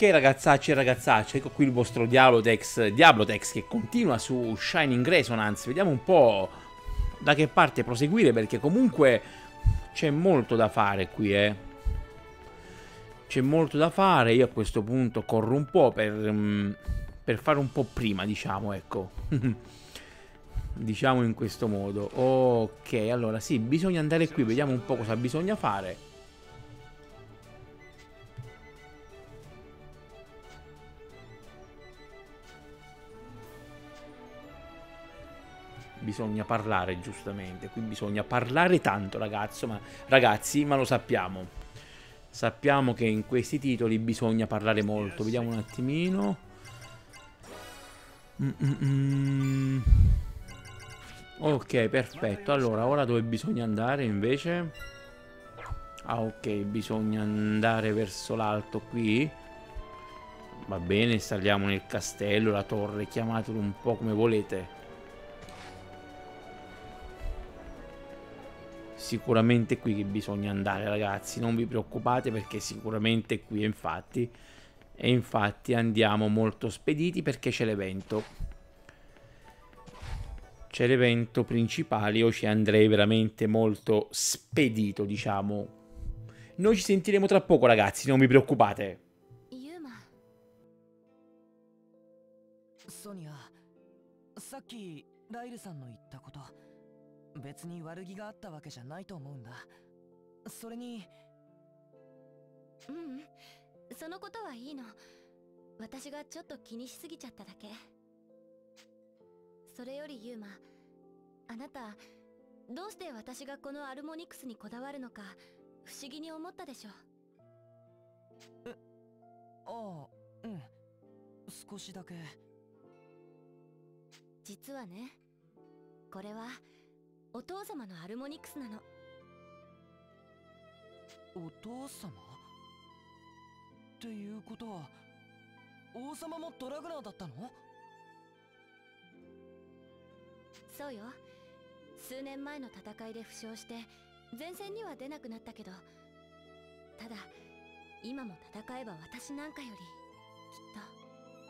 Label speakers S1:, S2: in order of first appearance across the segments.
S1: ragazzacci e ragazzacce, ecco qui il vostro Diablotex che continua su Shining Resonance. Vediamo un po' da che parte proseguire, perché comunque c'è molto da fare qui, C'è molto da fare. Io a questo punto corro un po' per fare un po' prima, diciamo, ecco. Diciamo in questo modo. Ok, allora sì, bisogna andare qui, vediamo un po' cosa bisogna fare. Bisogna parlare, giustamente. Qui bisogna parlare tanto, ragazzi, ma lo sappiamo. Sappiamo che in questi titoli bisogna parlare molto. Vediamo un attimino. Ok, perfetto. Allora, ora dove bisogna andare invece? Ah, ok, bisogna andare verso l'alto qui. Va bene, saliamo nel castello, la torre, chiamatelo un po' come volete. Sicuramente è qui che bisogna andare, ragazzi, non vi preoccupate, perché sicuramente è qui, infatti. E infatti andiamo molto spediti perché c'è l'evento. C'è l'evento principale, io ci andrei veramente molto spedito, diciamo. Noi ci sentiremo tra poco, ragazzi, non vi preoccupate.
S2: Sonia, さっきライルさんの言ったこと、別に悪気があったわけじゃないと思うんだ。それに、
S3: そのことはいいの。私がちょっと気にしすぎちゃっただけ。それよりユーマ、あなたどうして私がこのアルモニクスにこだわるのか不思議に思ったでしょ。
S2: ああ、うん、少しだけ。
S3: 実はね、これはお父様のアルモニクスなの。
S2: お父様っていうことは、王様もドラグナーだったの？
S3: そうよ。数年前の戦いで負傷して前線には出なくなったけど、ただ今も戦えば私なんかよりきっと。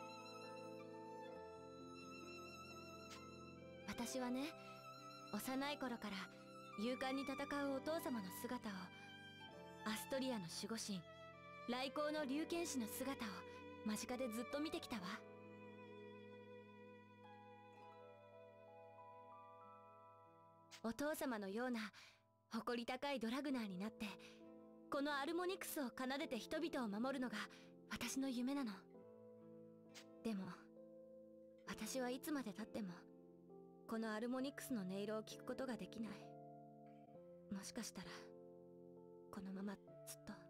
S3: 私はね、幼い頃から勇敢に戦うお父様の姿を、アストリアの守護神来光の龍剣士の姿を間近でずっと見てきたわ。お父様のような誇り高いドラグナーになって、このアルモニクスを奏でて人々を守るのが私の夢なの。でも私はいつまでたってもこのアルモニクスの音色を聞くことができない。もしかしたらこのままずっと。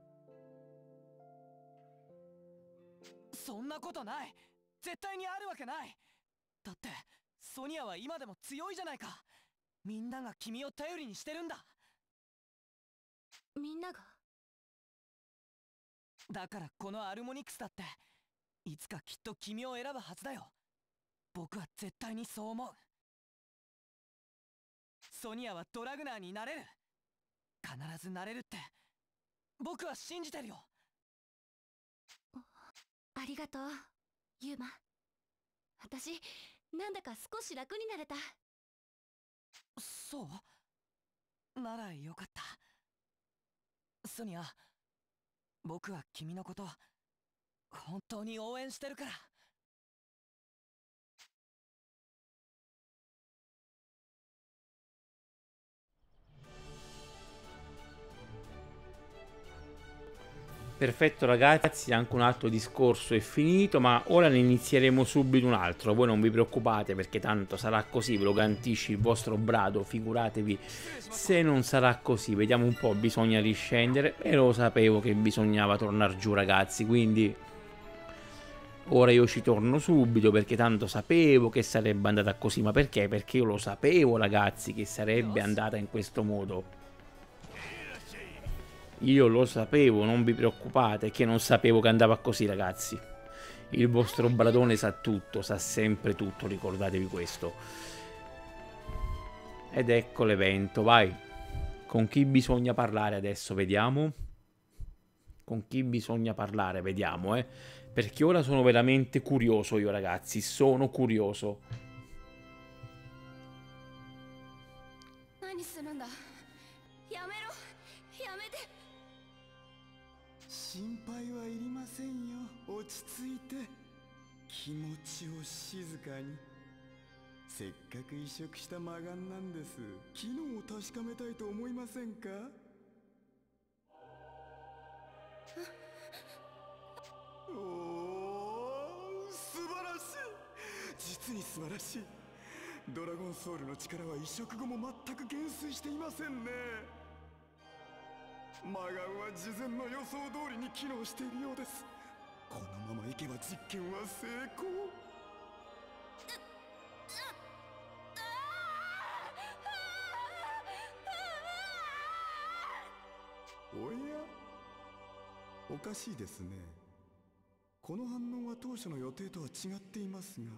S2: そんなことない。絶対にあるわけない。だってソニアは今でも強いじゃないか。みんなが君を頼りにしてるんだ。
S3: みんなが？
S2: だからこのアルモニクスだっていつかきっと君を選ぶはずだよ。僕は絶対にそう思う。ソニアはドラグナーになれる。必ずなれるって僕は信じてるよ。
S3: ありがとうユーマ。私なんだか少し楽になれた。
S2: そうならよかった。ソニア、僕は君のこと本当に応援してるから。
S1: Perfetto, ragazzi, anche un altro discorso è finito, ma ora ne inizieremo subito un altro. Voi non vi preoccupate, perché tanto sarà così, ve lo garantisce il vostro brado, figuratevi se non sarà così. Vediamo un po', bisogna riscendere, e lo sapevo che bisognava tornare giù, ragazzi, quindi ora io ci torno subito, perché tanto sapevo che sarebbe andata così. Ma perché? Perché io lo sapevo, ragazzi, che sarebbe andata in questo modo. Io lo sapevo, non vi preoccupate, che non sapevo che andava così, ragazzi. Il vostro bradone sa tutto, sa sempre tutto, ricordatevi questo. Ed ecco l'evento, vai. Con chi bisogna parlare adesso, vediamo. Con chi bisogna parlare, vediamo, Perché ora sono veramente curioso io, ragazzi, sono curioso.
S3: 何するんだ。やめろ。やめて。
S4: 心配はいりませんよ。落ち着いて気持ちを静かに。せっかく移植した魔眼なんです。機能を確かめたいと思いませんか？おお、素晴らしい。実に素晴らしい。ドラゴンソウルの力は移植後も全く減衰していませんね。魔眼は事前の予想通りに機能しているようです。このままいけば実験は成功。おや、おかしいですね。この反応は当初の予定とは違っていますが。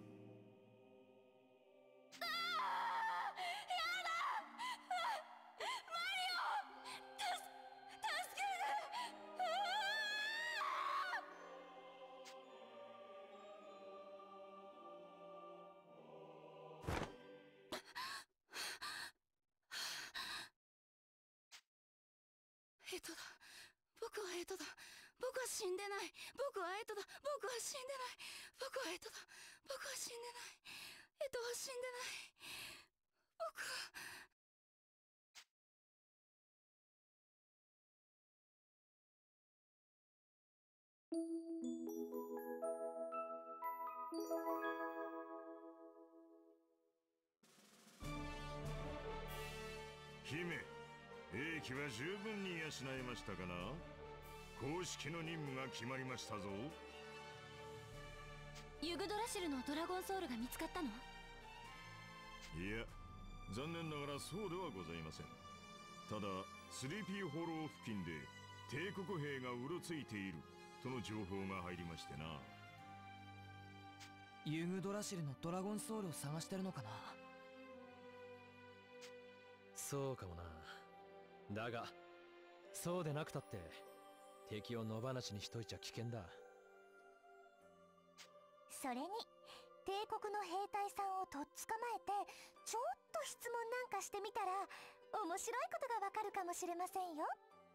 S3: エトだ。僕はエトだ。僕は死んでない。僕はエトだ。僕は死んでない。僕はエトだ。僕は死んでない。エトは死んでない。僕は。
S5: 姫、英気は十分に養えましたかな。公式の任務が決まりましたぞ。
S3: ユグドラシルのドラゴンソウルが見つかったの？
S5: いや、残念ながらそうではございません。ただ、スリーピーホロー付近で帝国兵がうろついているとの情報が入りましてな。
S2: ユグドラシルのドラゴンソウルを探してるのかな。
S6: そうかもな。だがそうでなくたって敵を野放しにしといちゃ危険だ。
S7: それに帝国の兵隊さんをとっ捕まえてちょっと質問なんかしてみたら面白いことがわかるかもしれませんよ。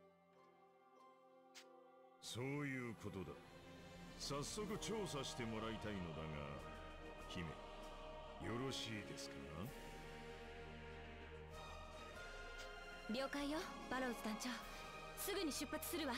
S5: そういうことだ。早速調査してもらいたいのだが、姫、よろしいですかな。
S3: 了解よ、バローズ団長。すぐに出発するわ。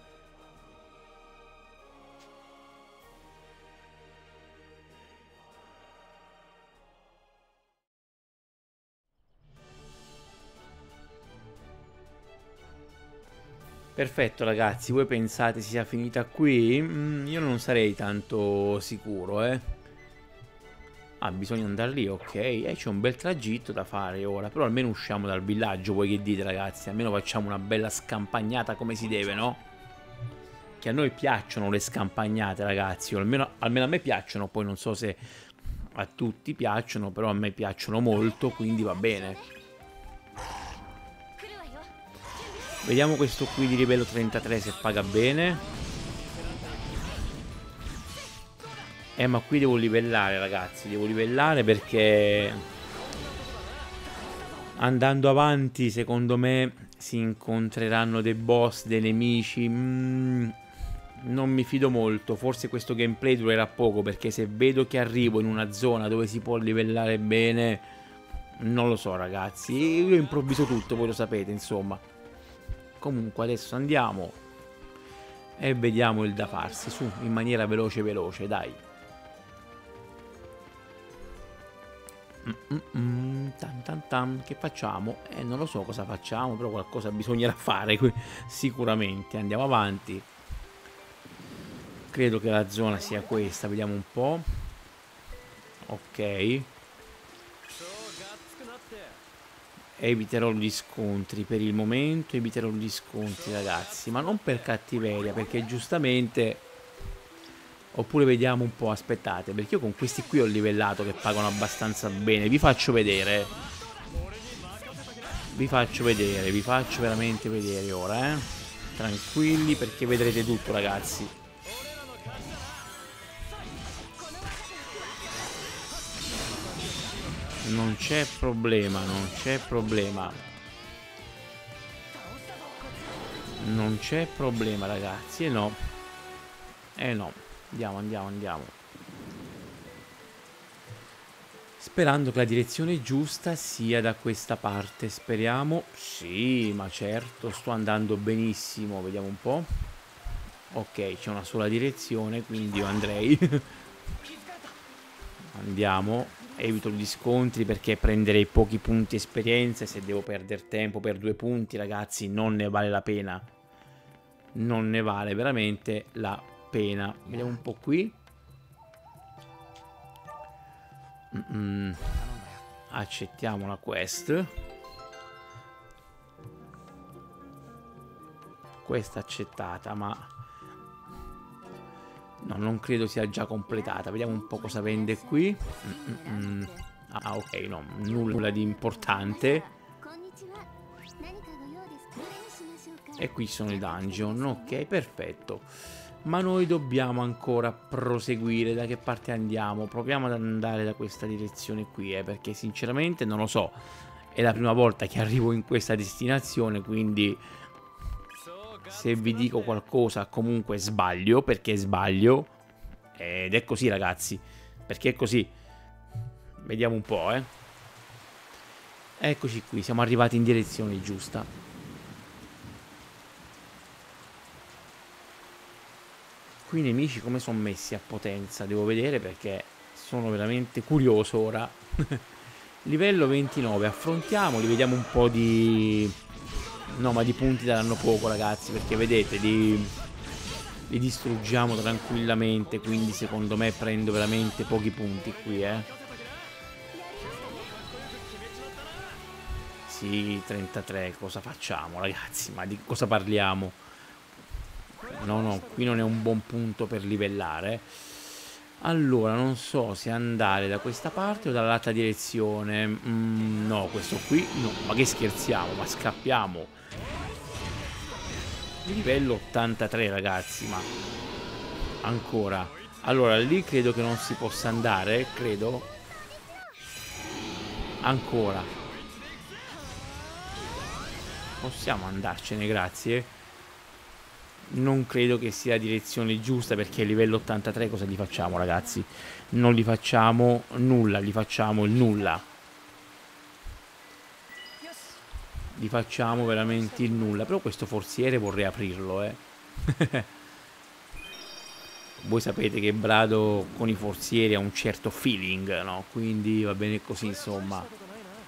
S1: Perfetto ragazzi, voi pensate sia finita qui? Io non sarei tanto sicuro, Ah, bisogna andare lì, ok. C'è un bel tragitto da fare ora, però almeno usciamo dal villaggio, voi che dite ragazzi? Almeno facciamo una bella scampagnata come si deve, no? Che a noi piacciono le scampagnate ragazzi, o almeno a me piacciono, poi non so se a tutti piacciono, però a me piacciono molto, quindi va bene. Vediamo questo qui di livello 33 se paga bene. Ma qui devo livellare ragazzi, devo livellare perché andando avanti secondo me si incontreranno dei boss, dei nemici. Non mi fido molto, forse questo gameplay durerà poco perché se vedo che arrivo in una zona dove si può livellare bene, non lo so ragazzi, io improvviso tutto, voi lo sapete insomma. Comunque adesso andiamo e vediamo il da farsi, su, in maniera veloce veloce, dai. Tan tan tan, che facciamo? Non lo so cosa facciamo, però qualcosa bisognerà fare qui, sicuramente. Andiamo avanti. Credo che la zona sia questa, vediamo un po'. Ok. Eviterò gli scontri per il momento, eviterò gli scontri ragazzi, ma non per cattiveria, perché giustamente, oppure vediamo un po', aspettate, perché io con questi qui ho livellato che pagano abbastanza bene, vi faccio vedere, vi faccio veramente vedere ora, tranquilli perché vedrete tutto ragazzi. Non c'è problema, non c'è problema. Non c'è problema, ragazzi. No. No. Andiamo, andiamo, andiamo. Sperando che la direzione giusta sia da questa parte. Speriamo. Sì, ma certo, sto andando benissimo. Vediamo un po'. Ok, c'è una sola direzione, quindi io andrei. Andiamo. Evito gli scontri perché prenderei pochi punti esperienza e se devo perdere tempo per 2 punti, ragazzi, non ne vale la pena. Non ne vale veramente la pena. Vediamo un po' qui. Accettiamo la quest. Questa accettata, ma no, non credo sia già completata. Vediamo un po' cosa vende qui. Ah, ok, no, nulla di importante. E qui sono i dungeon. Ok, perfetto. Ma noi dobbiamo ancora proseguire. Da che parte andiamo? Proviamo ad andare da questa direzione qui, perché sinceramente non lo so. È la prima volta che arrivo in questa destinazione, quindi se vi dico qualcosa comunque sbaglio, perché sbaglio. Ed è così, ragazzi, perché è così. Vediamo un po', Eccoci qui, siamo arrivati in direzione giusta. Qui i nemici come sono messi a potenza? Devo vedere perché sono veramente curioso ora. Livello 29, affrontiamoli, vediamo un po' di... No, ma di punti daranno poco, ragazzi, perché vedete, li distruggiamo tranquillamente, quindi secondo me prendo veramente pochi punti qui, Sì, 33, cosa facciamo, ragazzi? Ma di cosa parliamo? No, no, qui non è un buon punto per livellare. Allora, non so se andare da questa parte o dall'altra direzione. No, questo qui no. Ma che scherziamo, ma scappiamo. Livello 83, ragazzi, ma ancora. Allora, lì credo che non si possa andare, credo. Ancora. Possiamo andarcene, grazie. Non credo che sia la direzione giusta perché a livello 83 cosa gli facciamo, ragazzi? Non gli facciamo nulla, gli facciamo il nulla. Gli facciamo veramente il nulla. Però questo forziere vorrei aprirlo, Voi sapete che Brado con i forzieri ha un certo feeling, no? Quindi va bene così, insomma.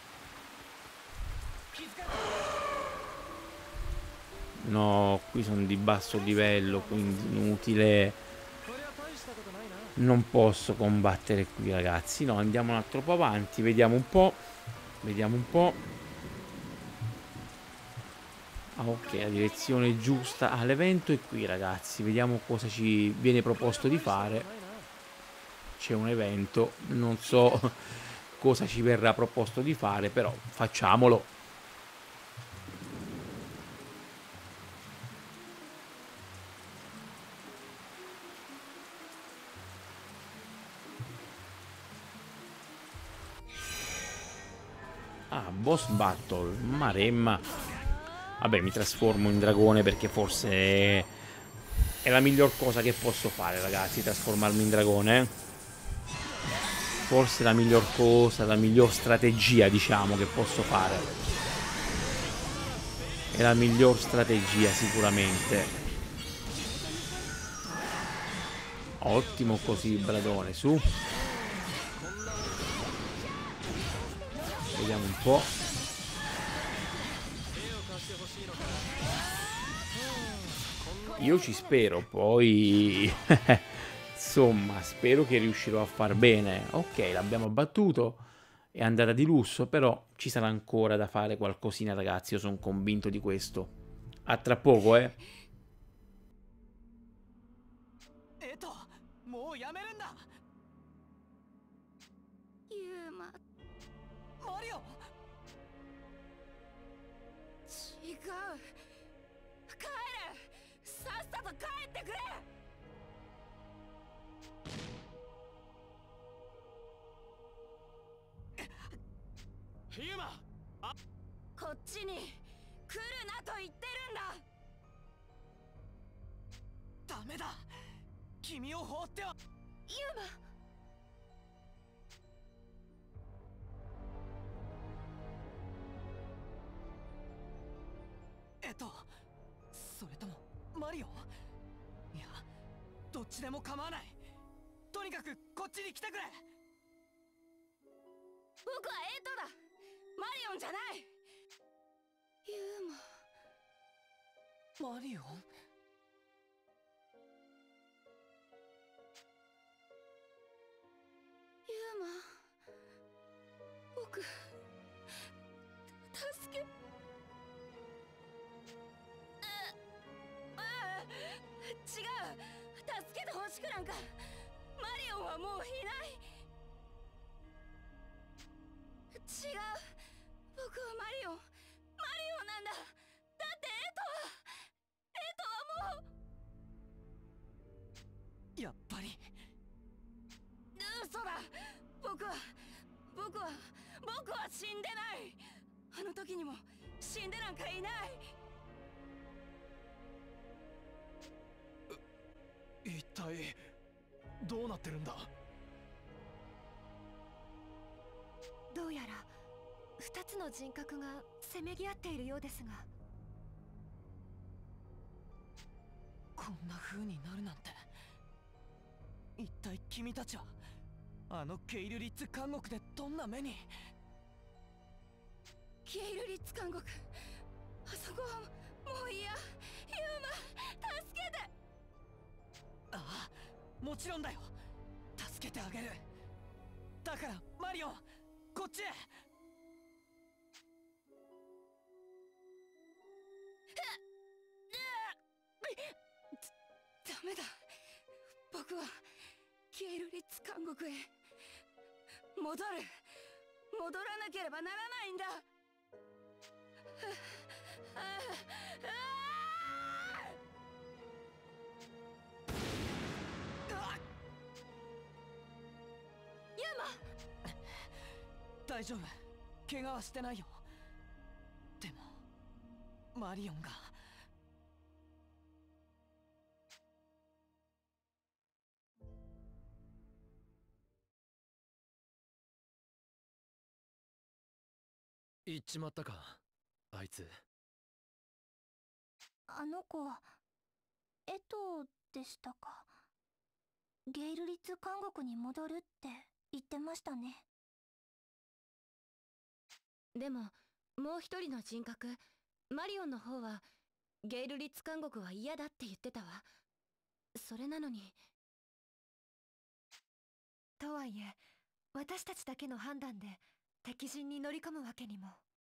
S1: No, qui sono di basso livello, quindi inutile. Non posso combattere qui, ragazzi. No, andiamo un altro po' avanti, vediamo un po'. Vediamo un po'. Ah, ok, la direzione giusta. Ah, l'evento è qui, ragazzi. Vediamo cosa ci viene proposto di fare. C'è un evento, non so cosa ci verrà proposto di fare, però facciamolo. Ah, boss battle, Maremma. Vabbè, mi trasformo in dragone perché forse è la miglior cosa che posso fare, ragazzi, trasformarmi in dragone. Forse la miglior cosa, la miglior strategia, diciamo, che posso fare. È la miglior strategia, sicuramente. Ottimo così, Bradone, su. Vediamo un po'. Io ci spero, poi insomma, spero che riuscirò a far bene. Ok, l'abbiamo abbattuto, è andata di lusso, però ci sarà ancora da fare qualcosina, ragazzi, io sono convinto di questo. A tra poco,
S3: ちに来るなと言ってるんだ。
S2: ダメだ、君を放っては。
S3: ユウマ、
S2: それともマリオン？いや、どっちでも構わない。とにかくこっちに来てくれ。
S3: 僕はエイトだ、マリオンじゃない。ユウマ、
S2: マリオン？
S3: ユウマ、僕助け、違う、助けてほしくなんか。マリオンはもういない。違う、僕はマリオンなんだ。だってエトはもう。
S2: やっぱり
S3: 嘘だ。僕は死んでない。あの時にも死んでなんかいない。
S6: 一体どうなってるんだ？
S7: どうやら2つの人格がせめぎ合っているようですが。
S2: こんな風になるなんて。一体君たちはあのケイルリッツ監獄でどんな目に。
S3: ケイルリッツ監獄、あそこはもういや。ユウマ、助けて。
S2: ああ、もちろんだよ。助けてあげる。だからマリオン、こっちへ。
S3: ダメだ。僕はケイルリッツ監獄へ戻らなければならないんだ。ユウマ、
S2: 大丈夫、怪我はしてないよ。でもマリオンが。
S6: 行っちまったか、あいつ。
S7: あの子、エトでしたか。ゲイルリッツ監獄に戻るって言ってましたね。
S3: でももう一人の人格、マリオンの方はゲイルリッツ監獄は嫌だって言ってたわ。それなのに。
S7: とはいえ、私たちだけの判断で敵陣に乗り込むわけにも。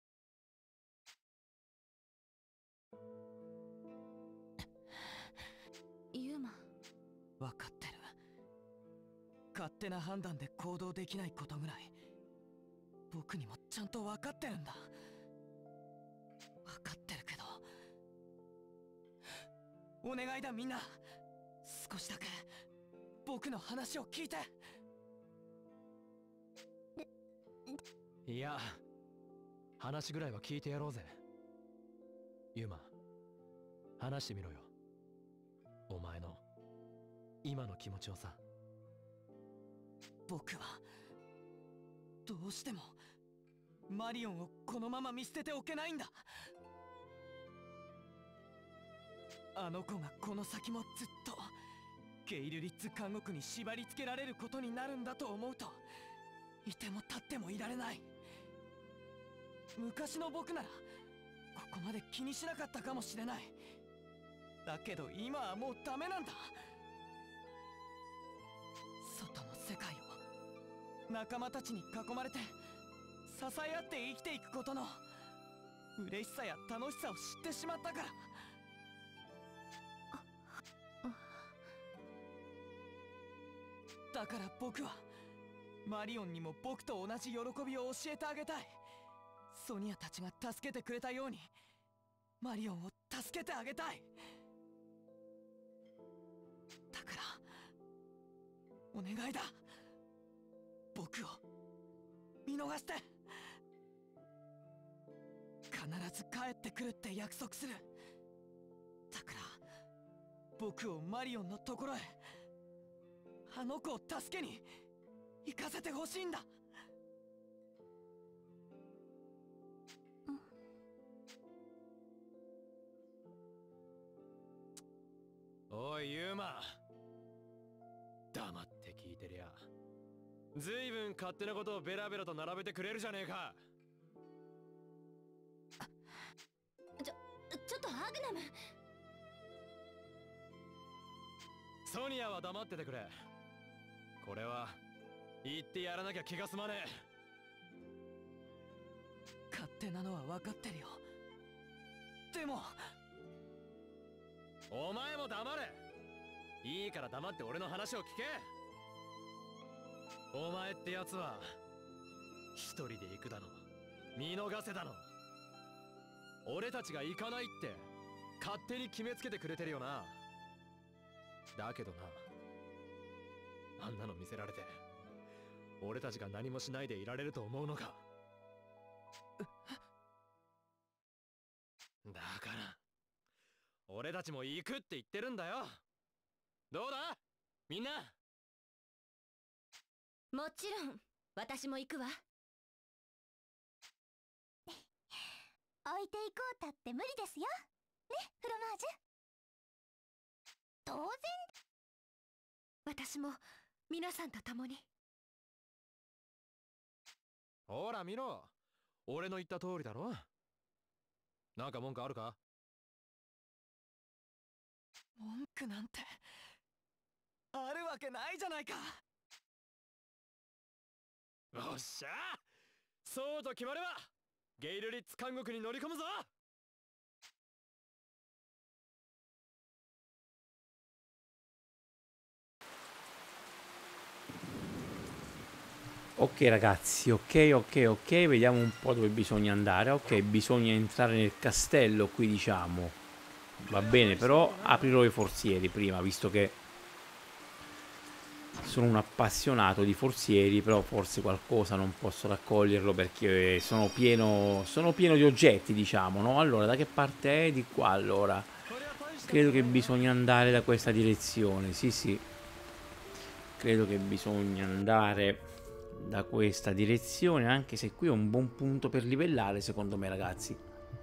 S3: ユウマ、
S2: 分かってる。勝手な判断で行動できないことぐらい僕にもちゃんと分かってるんだ。分かってるけど、お願いだみんな、少しだけ僕の話を聞いて。
S6: いや、話ぐらいは聞いてやろうぜ。ユマ、話してみろよ。お前の今の気持ちをさ。
S2: 僕はどうしてもマリオンをこのまま見捨てておけないんだ。あの子がこの先もずっとゲイルリッツ監獄に縛り付けられることになるんだと思うと、いても立ってもいられない。昔の僕ならここまで気にしなかったかもしれない。だけど今はもうダメなんだ。外の世界を仲間たちに囲まれて支え合って生きていくことの嬉しさや楽しさを知ってしまったから。だから僕はマリオンにも僕と同じ喜びを教えてあげたい。ソニアたちが助けてくれたようにマリオンを助けてあげたい。だからお願いだ、僕を見逃して。 ず帰ってくるって約束する。だから僕をマリオンのところへ、あの子を助けに行かせてほしいんだ。
S6: おいユーマ、黙って聞いてりゃずいぶん勝手なことをベラベラと並べてくれるじゃねえか。
S3: ちょっとアグナム。
S6: ソニアは黙っててくれ。これは言ってやらなきゃ気が済まねえ。
S2: 勝手なのは分かってるよ。でも
S6: お前も黙れ。いいから黙って俺の話を聞け。お前ってやつは一人で行くだの見逃せだの、俺たちが行かないって勝手に決めつけてくれてるよな。だけどな、あんなの見せられて俺たちが何もしないでいられると思うのか。だから俺たちも行くって言ってるんだよ。どうだみんな。
S3: もちろん私も行くわ。
S7: 置いていこうたって無理ですよね、フロマージュ。当然。
S3: 私も皆さんと共に。
S6: ほら見ろ、俺の言った通りだろ。なんか文句あるか。
S2: 文句なんてあるわけないじゃないか。
S6: おっしゃ、そうと決まればゲイルリッツ監獄に乗り込むぞ。
S1: Ok ragazzi, ok, vediamo un po' dove bisogna andare. Ok, bisogna entrare nel castello qui, diciamo. Va bene, però aprirò i forzieri prima, visto che sono un appassionato di forzieri, però forse qualcosa non posso raccoglierlo perché sono pieno di oggetti, diciamo, no? Allora, da che parte è? Di qua, allora. Credo che bisogna andare da questa direzione, sì. Credo che bisogna andare da questa direzione, anche se qui è un buon punto per livellare, secondo me, ragazzi.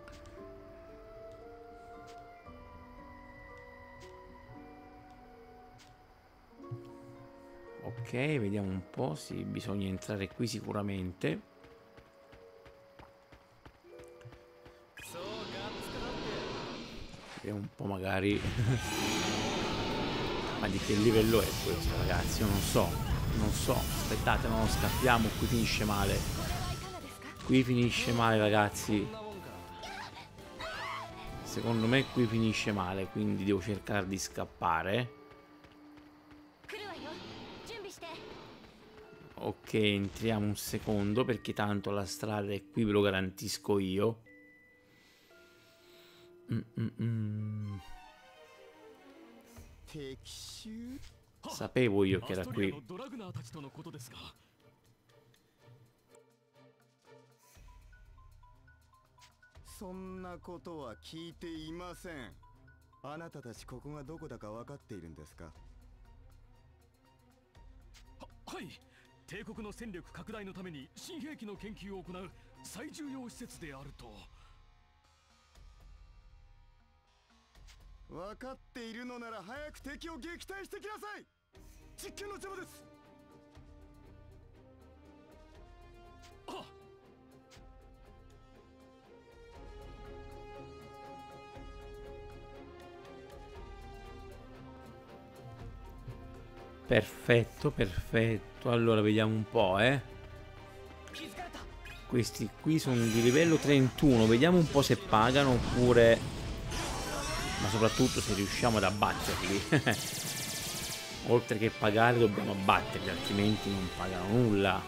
S1: Ok, vediamo un po'. Sì, bisogna entrare qui sicuramente. Vediamo un po' magari. Ma di che livello è questo, ragazzi? Io non so. Aspettate, no, scappiamo. Qui finisce male. Qui finisce male, ragazzi. Secondo me qui finisce male, quindi devo cercare di scappare. Ok, entriamo un secondo perché tanto la strada è qui, ve lo garantisco io. Sapevo io che era qui.
S4: そんなことは聞いていません。あなたたちここがどこだか分かっているんですか？
S8: はい、帝国の戦力拡大のために新兵器の研究を行う最重要施設であると。
S4: 分かっているのなら早く敵を撃退してきなさい。実験の邪魔です。
S8: あ、
S1: Perfetto. Allora vediamo un po', Questi qui sono di livello 31. Vediamo un po' se pagano oppure... Ma soprattutto se riusciamo ad abbatterli. Oltre che pagare dobbiamo abbatterli, altrimenti non pagano nulla.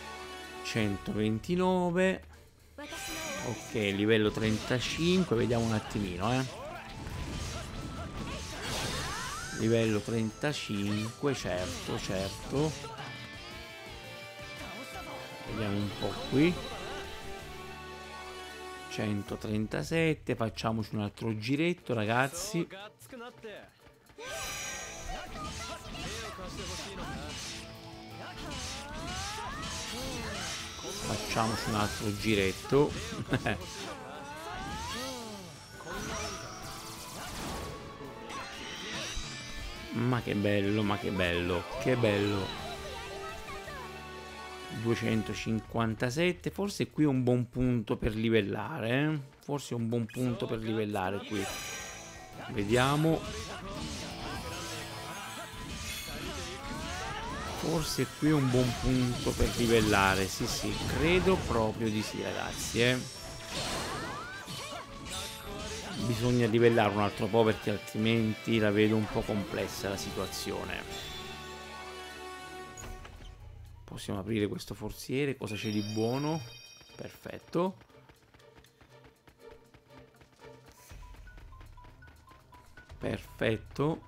S1: 129. Ok, livello 35. Vediamo un attimino, Livello 35, certo. Vediamo un po' qui. 137, facciamoci un altro giretto, ragazzi. Facciamoci un altro giretto. Ma che bello, ma che bello, che bello. 257, forse qui è un buon punto per livellare, eh? Forse è un buon punto per livellare qui. Vediamo. Forse qui è un buon punto per livellare, sì sì, credo proprio di sì, ragazzi, eh. Bisogna livellare un altro po' perché altrimenti la vedo un po' complessa la situazione. Possiamo aprire questo forziere, cosa c'è di buono? Perfetto. Perfetto.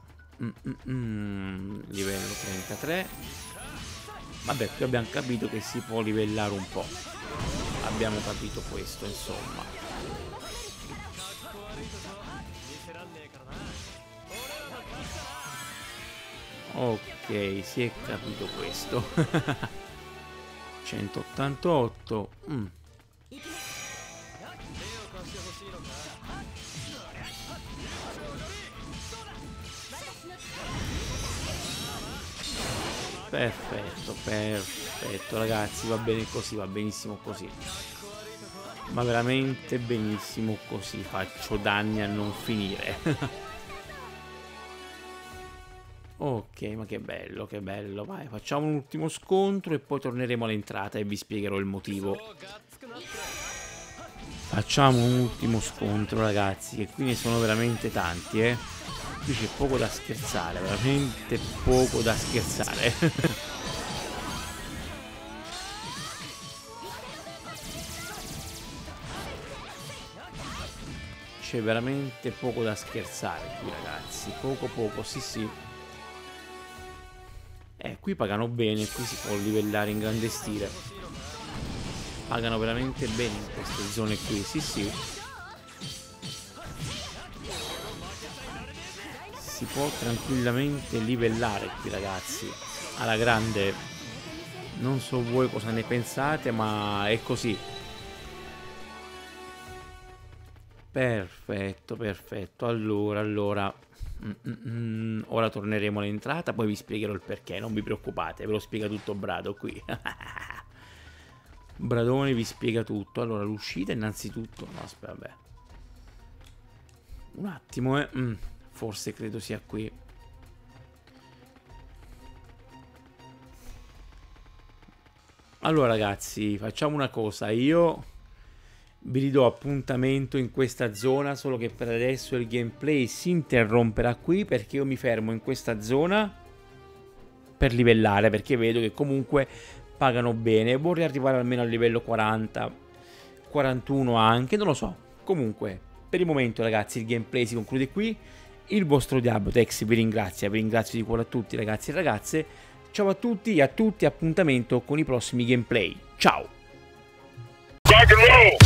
S1: Livello 33. Vabbè, qui abbiamo capito che si può livellare un po'. Abbiamo capito questo, insomma. Ok, si è capito questo. 188. Perfetto, perfetto, ragazzi, va bene così, va benissimo così. Ma veramente benissimo così, faccio danni a non finire. Ok, ma che bello, vai, facciamo un ultimo scontro e poi torneremo all'entrata e vi spiegherò il motivo. Facciamo un ultimo scontro, ragazzi, che qui ne sono veramente tanti, eh. Qui c'è poco da scherzare, veramente poco da scherzare. C'è veramente poco da scherzare qui, ragazzi, poco, sì sì. Qui pagano bene, qui si può livellare in grande stile. Pagano veramente bene in queste zone qui, sì sì. Si può tranquillamente livellare qui, ragazzi, alla grande. Non so voi cosa ne pensate, ma è così. Perfetto, perfetto. Allora. Ora torneremo all'entrata, poi vi spiegherò il perché, non vi preoccupate, ve lo spiega tutto Brado qui. Bradone vi spiega tutto. Allora, l'uscita innanzitutto. No, aspetta, vabbè. Un attimo, forse credo sia qui. Allora, ragazzi, facciamo una cosa. Io vi ridò appuntamento in questa zona, solo che per adesso il gameplay si interromperà qui perché io mi fermo in questa zona per livellare, perché vedo che comunque pagano bene. Vorrei arrivare almeno al livello 40, 41 anche, non lo so. Comunque, per il momento, ragazzi, il gameplay si conclude qui. Il vostro Diablotex vi ringrazia, vi ringrazio di cuore a tutti, ragazzi e ragazze. Ciao a tutti, appuntamento con i prossimi gameplay. Ciao!